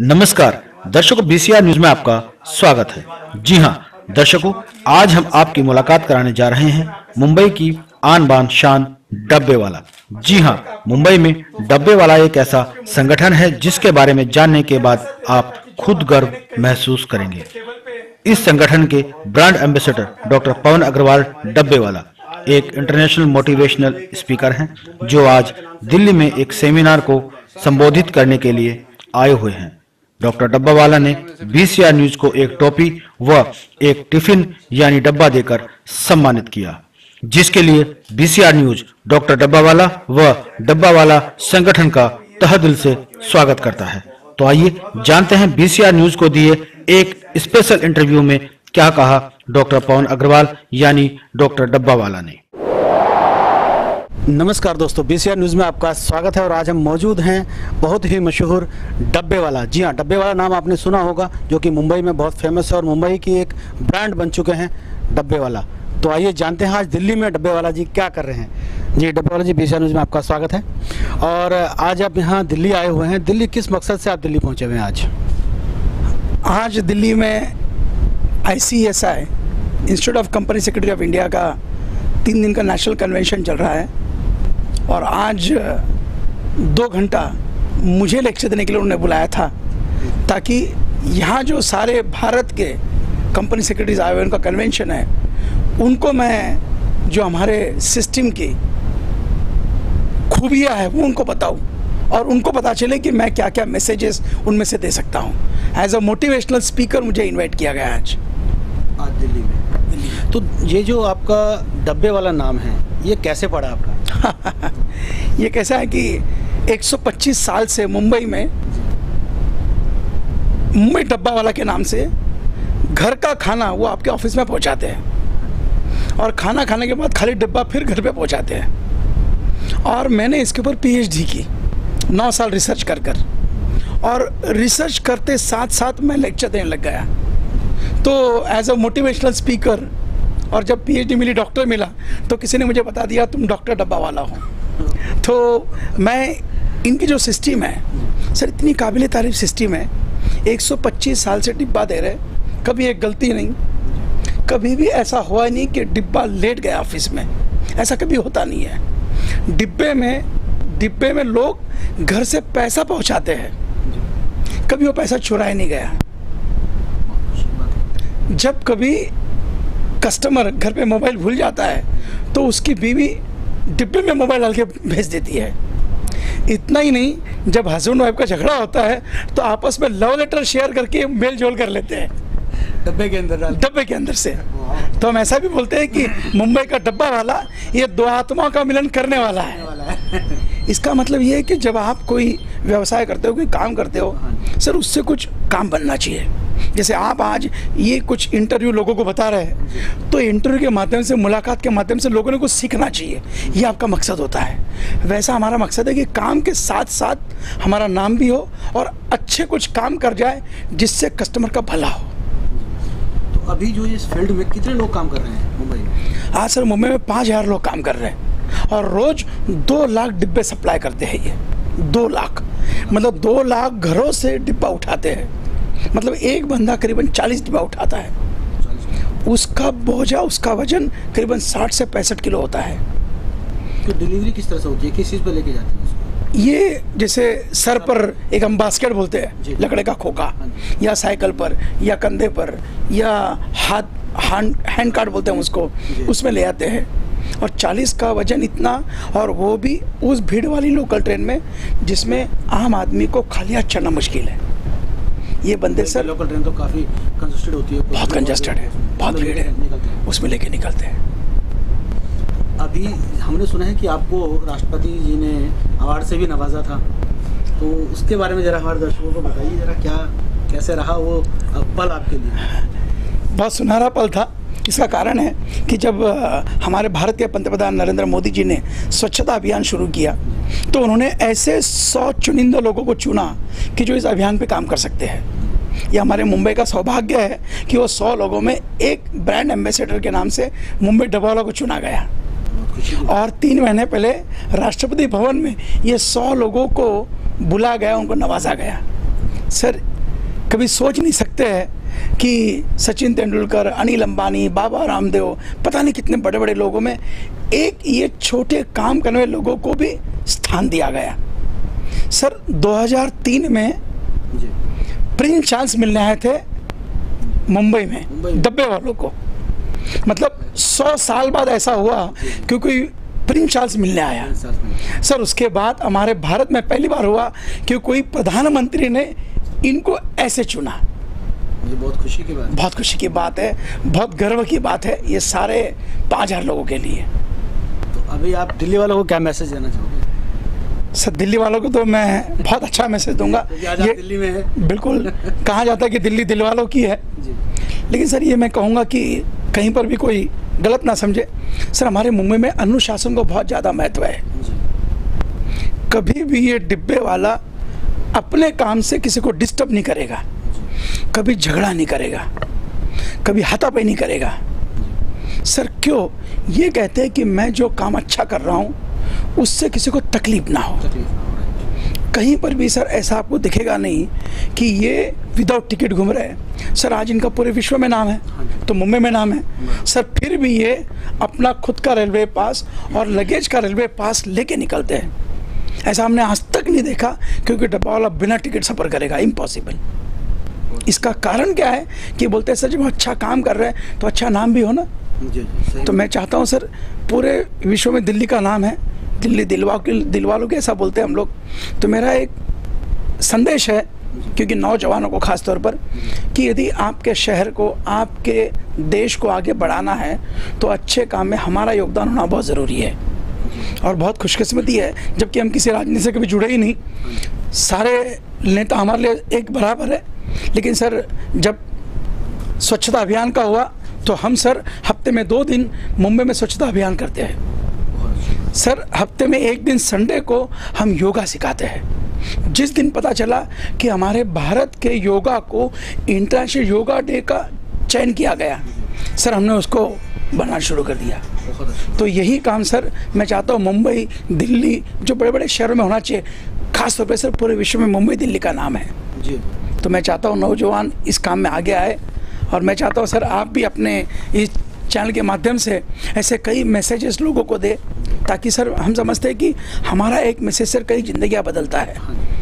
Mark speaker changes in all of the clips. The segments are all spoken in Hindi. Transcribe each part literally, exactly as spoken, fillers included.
Speaker 1: नमस्कार दर्शकों, बीसीआर न्यूज में आपका स्वागत है। जी हां दर्शकों, आज हम आपकी मुलाकात कराने जा रहे हैं मुंबई की आन बान शान डब्बे वाला। जी हां, मुंबई में डब्बे वाला एक ऐसा संगठन है जिसके बारे में जानने के बाद आप खुद गर्व महसूस करेंगे। इस संगठन के brand ambassador doctor Pawan Agarwal डब्बे वाला एक इंटरनेशनल मोटिवेशनल स्पीकर हैं जो आज दिल्ली में एक सेमिनार को संबोधित करने के लिए आए हुए हैं। डॉक्टर डब्बावाला ने बीसीआर न्यूज को एक टोपी व एक टिफिन यानी डब्बा देकर सम्मानित किया, जिसके लिए बीसीआर न्यूज डॉक्टर डब्बावाला व डब्बावाला संगठन का तहे दिल से स्वागत करता है। तो आइए जानते हैं बीसीआर न्यूज को दिए एक स्पेशल इंटरव्यू में क्या कहा डॉक्टर पवन अग्रवाल यानी डॉक्टर डब्बावाला ने। नमस्कार दोस्तों, बीसीआर न्यूज़ में आपका स्वागत है और आज हम मौजूद हैं बहुत ही मशहूर डब्बे वाला। जी हाँ, डब्बे वाला नाम आपने सुना होगा, जो कि मुंबई में बहुत फेमस है और मुंबई की एक ब्रांड बन चुके हैं डब्बे वाला। तो आइए जानते हैं आज दिल्ली में डब्बे वाला जी क्या कर रहे हैं। जी डब्बे वाला जी, बीसीआर न्यूज़ में आपका स्वागत है। और आज आप यहाँ दिल्ली आए हुए हैं। दिल्ली किस मकसद से आप दिल्ली पहुँचे हुए हैं आज?
Speaker 2: आज दिल्ली में I C S I institute of company secretary of India का तीन दिन का नेशनल कन्वेंशन चल रहा है और आज दो घंटा मुझे लेक्चर देने के लिए उन्होंने बुलाया था, ताकि यहाँ जो सारे भारत के कंपनी सेक्रेटरीज आए हुए उनका कन्वेंशन है, उनको मैं जो हमारे सिस्टम की खूबियाँ है वो उनको बताऊँ और उनको पता चले कि मैं क्या क्या मैसेजेस उनमें से दे सकता हूँ। एज अ मोटिवेशनल स्पीकर मुझे इन्वाइट किया गया आज
Speaker 1: आज दिल्ली में। दिल्ली। तो ये जो आपका डब्बे वाला नाम है, ये कैसे पड़ा आपका?
Speaker 2: ये कैसा है कि एक सौ पच्चीस साल से मुंबई में मुंबई डब्बा वाला के नाम से घर का खाना वो आपके ऑफिस में पहुंचाते हैं और खाना खाने के बाद खाली डब्बा फिर घर पे पहुंचाते हैं। और मैंने इसके ऊपर पीएचडी की, नौ साल रिसर्च कर कर और रिसर्च करते साथ साथ मैं लेक्चर देने लग गया। तो एज अ मोटिवेशनल स्पीकर, और जब पीएचडी मिली, डॉक्टर मिला, तो किसी ने मुझे बता दिया तुम डॉक्टर डब्बा वाला हो। तो मैं इनकी जो सिस्टम है सर, इतनी काबिल तारीफ सिस्टम है। एक सौ पच्चीस साल से डिब्बा दे रहे, कभी एक गलती नहीं, कभी भी ऐसा हुआ नहीं कि डिब्बा लेट गया ऑफिस में, ऐसा कभी होता नहीं है। डिब्बे में डिब्बे में लोग घर से पैसा पहुंचाते हैं, कभी वो पैसा चुराया नहीं गया। जब कभी कस्टमर घर पे मोबाइल भूल जाता है तो उसकी बीवी डिब्बे में मोबाइल डाल के भेज देती है। इतना ही नहीं, जब हस्बैंड वाइफ का झगड़ा होता है तो आपस में लव लेटर शेयर करके मेल जोल कर लेते हैं
Speaker 1: डब्बे के अंदर
Speaker 2: डब्बे के अंदर से। तो हम ऐसा भी बोलते हैं कि मुंबई का डब्बा वाला ये दो आत्माओं का मिलन करने वाला है। इसका मतलब ये है कि जब आप कोई व्यवसाय करते हो, कोई काम करते हो सर, उससे कुछ काम बनना चाहिए। जैसे आप आज ये कुछ इंटरव्यू लोगों को बता रहे हैं, तो इंटरव्यू के माध्यम से, मुलाकात के माध्यम से लोगों ने कुछ सीखना चाहिए, ये आपका मकसद होता है। वैसा हमारा मकसद है कि काम के साथ साथ हमारा नाम भी हो और अच्छे कुछ काम कर जाए जिससे कस्टमर का भला हो।
Speaker 1: तो अभी जो इस फील्ड में कितने लोग काम कर रहे हैं मुंबई में?
Speaker 2: हाँ सर, मुंबई में पाँच हज़ार लोग काम कर रहे हैं और रोज दो लाख डिब्बे सप्लाई करते हैं। ये दो लाख मतलब दो लाख घरों से डिब्बा उठाते हैं। मतलब एक बंदा करीबन चालीस डिब्बा उठाता है। उसका बोझा, उसका वजन करीबन साठ से पैंसठ किलो होता है।
Speaker 1: तो डिलीवरी किस तरह से होती है, किस चीज़ पर लेके जाते हैं उसको?
Speaker 2: ये जैसे सर पर एक हम बास्केट बोलते हैं, लकड़े का खोखा, या साइकिल पर, या कंधे पर, या हाथ हैंड हैंड कार्ड बोलते हैं उसको, उसमें ले आते हैं। और चालीस का वजन इतना, और वो भी उस भीड़ वाली लोकल ट्रेन में जिसमें आम आदमी को खाली हाथ चढ़ना मुश्किल है। ये बंदे सर,
Speaker 1: लोकल ट्रेन तो काफ़ी कंजस्टेड होती है,
Speaker 2: बहुत कंजस्टेड है, बहुत भीड़ है, उसमें लेके निकलते हैं।
Speaker 1: अभी हमने सुना है कि आपको राष्ट्रपति जी ने अवार्ड से भी नवाजा था, तो उसके बारे में जरा हमारे दर्शकों को बताइए, जरा क्या कैसे रहा वो पल आपके लिए?
Speaker 2: बहुत सुनहरा पल था। इसका कारण है कि जब हमारे भारत के पंतप्रधान नरेंद्र मोदी जी ने स्वच्छता अभियान शुरू किया, तो उन्होंने ऐसे सौ चुनिंदा लोगों को चुना कि जो इस अभियान पे काम कर सकते हैं। ये हमारे मुंबई का सौभाग्य है कि वो सौ लोगों में एक ब्रांड एम्बेसडर के नाम से मुंबई डब्बा वाला को चुना गया। और तीन महीने पहले राष्ट्रपति भवन में ये सौ लोगों को बुला गया, उनको नवाजा गया। सर कभी सोच नहीं सकते हैं कि सचिन तेंदुलकर, अनिल अंबानी, बाबा रामदेव, पता नहीं कितने बड़े बड़े लोगों में एक ये छोटे काम करने वाले लोगों को भी स्थान दिया गया। सर दो हज़ार तीन में
Speaker 3: जी
Speaker 2: प्रिंस चार्ल्स मिलने आए थे मुंबई में,
Speaker 3: मुंबई में।
Speaker 2: डब्बे वालों को। मतलब सौ साल बाद ऐसा हुआ कि कोई प्रिंस चार्ल्स मिलने आया।
Speaker 3: साथ में
Speaker 2: सर उसके बाद हमारे भारत में पहली बार हुआ कि कोई प्रधानमंत्री ने इनको ऐसे चुना।
Speaker 3: ये बहुत खुशी की बात है।
Speaker 2: बहुत खुशी की बात है, बहुत गर्व की बात है ये सारे पाँच हजार लोगों के लिए।
Speaker 3: तो अभी आप दिल्ली वालों को क्या मैसेज देना चाहोगे?
Speaker 2: सर दिल्ली वालों को तो मैं बहुत अच्छा मैसेज दूंगा।
Speaker 3: क्योंकि आज आप दिल्ली में है।
Speaker 2: बिल्कुल कहा जाता है कि दिल्ली दिल वालों की है,
Speaker 3: जी
Speaker 2: लेकिन सर ये मैं कहूँगा कि कहीं पर भी कोई गलत ना समझे। सर हमारे मुंबई में अनुशासन को बहुत ज़्यादा महत्व है।
Speaker 3: जी
Speaker 2: कभी भी ये डिब्बे वाला अपने काम से किसी को डिस्टर्ब नहीं करेगा, कभी झगड़ा नहीं करेगा, कभी हाथापाई नहीं करेगा। सर क्यों? ये कहते हैं कि मैं जो काम अच्छा कर रहा हूँ उससे किसी को तकलीफ ना हो।
Speaker 3: तकलीफ ना हो रही है।
Speaker 2: कहीं पर भी सर ऐसा आपको दिखेगा नहीं कि ये विदाउट टिकट घूम रहे हैं। सर आज इनका पूरे विश्व में नाम है, तो मुंबई में नाम है। सर फिर भी ये अपना खुद का रेलवे पास और लगेज का रेलवे पास लेके निकलते हैं। ऐसा हमने आज तक नहीं देखा, क्योंकि डब्बा वाला बिना टिकट सफ़र करेगा, इम्पॉसिबल। इसका कारण क्या है कि बोलते हैं सर जब अच्छा काम कर रहे हैं तो अच्छा नाम भी हो ना।
Speaker 3: जी जी सही।
Speaker 2: तो मैं चाहता हूँ सर पूरे विश्व में दिल्ली का नाम है, दिल्ली दिलवा के दिल वालों के ऐसा बोलते हैं हम लोग। तो मेरा एक संदेश है, क्योंकि नौजवानों को खास तौर पर, कि यदि आपके शहर को, आपके देश को आगे बढ़ाना है तो अच्छे काम में हमारा योगदान होना बहुत ज़रूरी है। और बहुत खुशकिस्मती है, जबकि हम किसी राजनीति से कभी जुड़े ही नहीं, सारे नेता हमारे लिए एक बराबर है। लेकिन सर जब स्वच्छता अभियान का हुआ तो हम सर हफ्ते में दो दिन मुंबई में स्वच्छता अभियान करते हैं। सर हफ्ते में एक दिन संडे को हम योगा सिखाते हैं। जिस दिन पता चला कि हमारे भारत के योगा को इंटरनेशनल योगा डे का चयन किया गया, सर हमने उसको बनाना शुरू कर दिया।
Speaker 3: बहुत अच्छा।
Speaker 2: तो यही काम सर मैं चाहता हूँ मुंबई, दिल्ली, जो बड़े बड़े शहरों में होना चाहिए। खास तौर पे सर पूरे विश्व में मुंबई दिल्ली का नाम है।
Speaker 3: जी
Speaker 2: तो मैं चाहता हूँ नौजवान इस काम में आगे आए, और मैं चाहता हूँ सर आप भी अपने इस चैनल के माध्यम से ऐसे कई मैसेजेस लोगों को दे, ताकि सर हम समझते हैं कि हमारा एक मैसेज सर कई जिंदगियाँ बदलता है।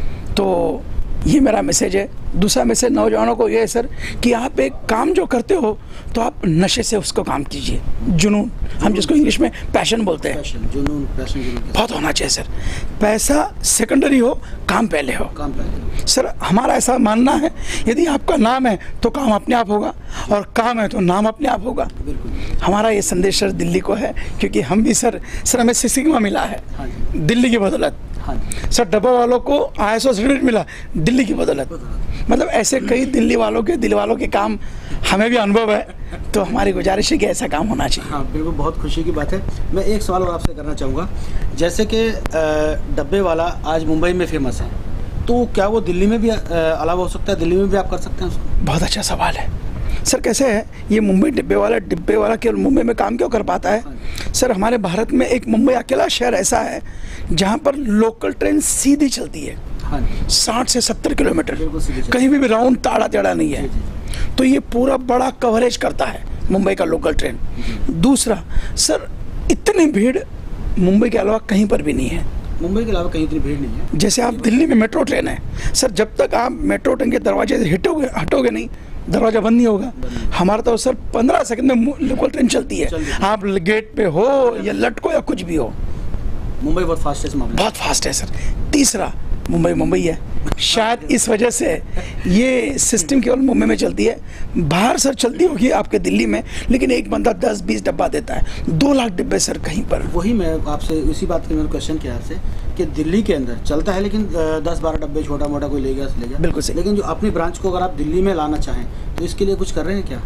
Speaker 2: तो ये मेरा मैसेज है। दूसरा मैसेज नौजवानों को ये है सर कि आप एक काम जो करते हो तो आप नशे से उसको काम कीजिए। जुनून, हम जिसको इंग्लिश में पैशन बोलते हैं,
Speaker 3: पैशन, जुनून, पैशन जुनून के
Speaker 2: बहुत होना चाहिए सर। पैसा सेकेंडरी हो, काम पहले हो।
Speaker 3: काम पहले।
Speaker 2: सर हमारा ऐसा मानना है, यदि आपका नाम है तो काम अपने आप होगा, और काम है तो नाम अपने आप होगा।
Speaker 3: बिल्कुल।
Speaker 2: हमारा ये संदेश सर दिल्ली को है, क्योंकि हम भी सर सर हमें सिग्मा मिला है
Speaker 3: हाँ जी।
Speaker 2: दिल्ली की बदौलत।
Speaker 3: हाँ जी।
Speaker 2: सर डब्बा वालों को आई एस ओ सर्टिफिकेट मिला दिल्ली की बदौलत। मतलब ऐसे कई दिल्ली वालों के दिल वालों के काम हमें भी अनुभव है, तो हमारी गुजारिश है कि ऐसा काम होना चाहिए।
Speaker 3: हाँ बिल्कुल, बहुत खुशी की बात है। मैं एक सवाल और आपसे करना चाहूँगा, जैसे कि अ, डब्बे वाला आज मुंबई में फेमस है, तो क्या वो दिल्ली में भी अ, अलावा हो सकता है, दिल्ली में भी आप कर सकते हैं उसको?
Speaker 2: बहुत अच्छा सवाल है सर। कैसे है ये मुंबई डिब्बे वाला डिब्बे वाला केवल मुंबई में काम क्यों कर पाता है? सर हमारे भारत में एक मुंबई अकेला शहर ऐसा है जहाँ पर लोकल ट्रेन सीधी चलती है,
Speaker 3: हाँ जी।
Speaker 2: साठ से सत्तर किलोमीटर,
Speaker 3: बिल्कुल सीधी चलती है।
Speaker 2: कहीं भी, भी राउंड ताड़ा टेढ़ा नहीं है।
Speaker 3: जी, जी।
Speaker 2: तो ये पूरा बड़ा कवरेज करता है मुंबई का लोकल ट्रेन। दूसरा सर इतनी भीड़ मुंबई के अलावा कहीं पर भी नहीं है।
Speaker 3: मुंबई के अलावा कहीं इतनी भीड़ नहीं है।
Speaker 2: जैसे आप दिल्ली में मेट्रो ट्रेन है सर, जब तक आप मेट्रो ट्रेन के दरवाजे से हटोगे हटोगे नहीं, दरवाजा बंद नहीं होगा। हमारा तो सर पंद्रह सेकंड में लोकल ट्रेन चलती है,
Speaker 3: चलती है।
Speaker 2: आप गेट पे हो या लटको या कुछ भी हो।
Speaker 3: मुंबई बहुत फास्टेस्ट मामला।
Speaker 2: बहुत फास्ट है सर। तीसरा मुंबई मुंबई है, शायद इस वजह से ये सिस्टम केवल मुंबई में चलती है। बाहर सर चलती होगी आपके दिल्ली में, लेकिन एक बंदा दस बीस डब्बा देता है, दो लाख डिब्बे सर कहीं पर।
Speaker 3: वही मैं आपसे इसी बात के मैंने क्वेश्चन किया आपसे कि दिल्ली के अंदर चलता है, लेकिन दस बारह डब्बे छोटा मोटा कोई ले गया ले गया।
Speaker 2: बिल्कुल सही।
Speaker 3: लेकिन जो अपनी ब्रांच को अगर आप दिल्ली में लाना चाहें तो इसके लिए कुछ कर रहे हैं क्या?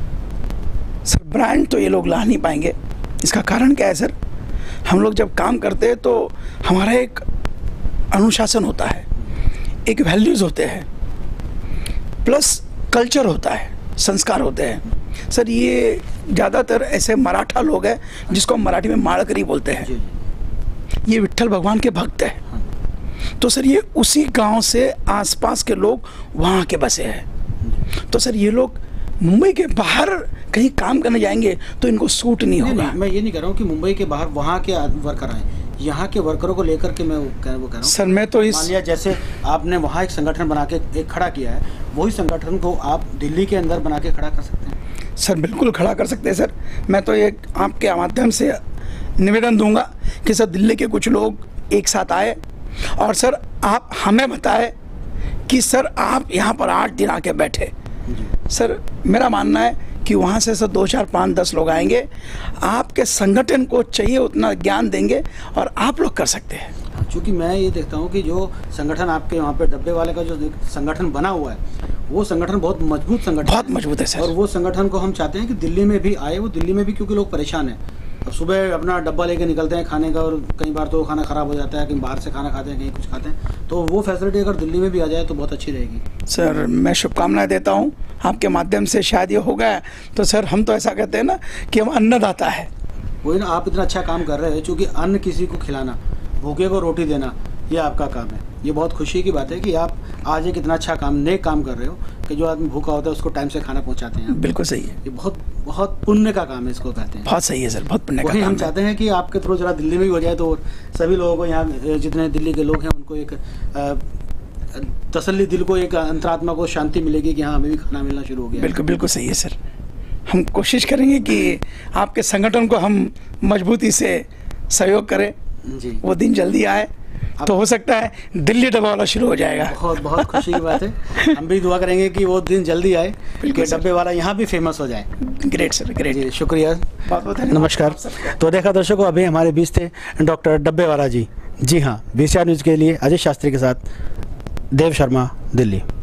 Speaker 2: सर ब्रांड तो ये लोग ला नहीं पाएंगे। इसका कारण क्या है सर? हम लोग जब काम करते हैं तो हमारा एक अनुशासन होता है, एक वैल्यूज़ होते हैं, प्लस कल्चर होता है, संस्कार होते हैं। सर ये ज़्यादातर ऐसे मराठा लोग हैं जिसको हम मराठी में माड़करी बोलते हैं,
Speaker 3: जी जी।
Speaker 2: ये विट्ठल भगवान के भक्त हैं।
Speaker 3: हाँ।
Speaker 2: तो सर ये उसी गांव से आसपास के लोग वहाँ के बसे हैं।
Speaker 3: जी।
Speaker 2: तो सर ये लोग मुंबई के बाहर कहीं काम करने जाएंगे तो इनको सूट नहीं
Speaker 3: नहीं,
Speaker 2: होगा।
Speaker 3: नहीं, मैं ये नहीं कह रहा हूँ कि मुंबई के बाहर वहाँ के वर्कर आए, यहाँ के वर्करों को लेकर के मैं वो कह वो कह रहा हूँ।
Speaker 2: सर मैं तो इस
Speaker 3: मान लिया जैसे आपने वहाँ एक संगठन बना के एक खड़ा किया है, वही संगठन को आप दिल्ली के अंदर बना के खड़ा कर सकते हैं।
Speaker 2: सर बिल्कुल खड़ा कर सकते हैं सर। मैं तो एक आपके माध्यम से निवेदन दूंगा कि सर दिल्ली के कुछ लोग एक साथ आए और सर आप हमें बताएं कि सर आप यहाँ पर आठ दिन आके बैठे। सर मेरा मानना है कि वहाँ से सर दो चार पाँच दस लोग आएंगे, आपके संगठन को चाहिए उतना ज्ञान देंगे और आप लोग कर सकते हैं।
Speaker 3: क्योंकि मैं ये देखता हूँ कि जो संगठन आपके वहाँ पे डब्बे वाले का जो संगठन बना हुआ है, वो संगठन बहुत मजबूत संगठन
Speaker 2: बहुत मजबूत है सर।
Speaker 3: और वो संगठन को हम चाहते हैं कि दिल्ली में भी आए। वो दिल्ली में भी क्योंकि लोग परेशान हैं, अब सुबह अपना डब्बा लेके निकलते हैं खाने का, और कई बार तो खाना ख़राब हो जाता है, कहीं बाहर से खाना खाते हैं, कहीं कुछ खाते हैं, तो वो फैसिलिटी अगर दिल्ली में भी आ जाए तो बहुत अच्छी रहेगी।
Speaker 2: सर मैं शुभकामनाएं देता हूँ आपके माध्यम से, शायद ये हो गया तो सर हम तो ऐसा कहते हैं ना कि हम अन्नदाता है।
Speaker 3: वही ना, आप इतना अच्छा काम कर रहे हैं, क्योंकि अन्न किसी को खिलाना, भूखे को रोटी देना, ये आपका काम है। ये बहुत खुशी की बात है कि आप आज एक इतना अच्छा काम, नेक काम कर रहे हो कि जो आदमी भूखा होता है उसको टाइम से खाना पहुंचाते हैं।
Speaker 2: बिल्कुल सही है,
Speaker 3: ये बहुत बहुत पुण्य का काम है, इसको कहते हैं।
Speaker 2: बहुत सही है सर, बहुत पुण्य का
Speaker 3: वही
Speaker 2: काम
Speaker 3: हम
Speaker 2: है।
Speaker 3: चाहते हैं कि आपके थ्रू जरा दिल्ली में भी हो जाए तो सभी लोगों को, यहाँ जितने दिल्ली के लोग हैं उनको एक अ, तसल्ली, दिल को, एक अंतरात्मा को शांति मिलेगी कि हाँ हमें भी खाना मिलना शुरू हो गया।
Speaker 2: बिल्कुल बिल्कुल सही है सर। हम कोशिश करेंगे कि आपके संगठन को हम मजबूती से सहयोग करें,
Speaker 3: जी,
Speaker 2: वो दिन जल्दी आए तो हो सकता है दिल्ली डब्बा वाला शुरू हो जाएगा।
Speaker 3: बहुत बहुत खुशी की बात है। हम भी दुआ करेंगे कि वो दिन जल्दी आए कि
Speaker 2: सर।
Speaker 3: डब्बे वाला यहाँ भी फेमस हो जाए।
Speaker 2: Great sir, great.
Speaker 3: जी शुक्रिया,
Speaker 2: बहुत बहुत धन्यवाद।
Speaker 3: नमस्कार। तो देखा दर्शकों, अभी हमारे बीच थे डॉक्टर डब्बेवाला जी। जी हाँ, बीसीआर न्यूज़ के लिए अजय शास्त्री के साथ देव शर्मा, दिल्ली।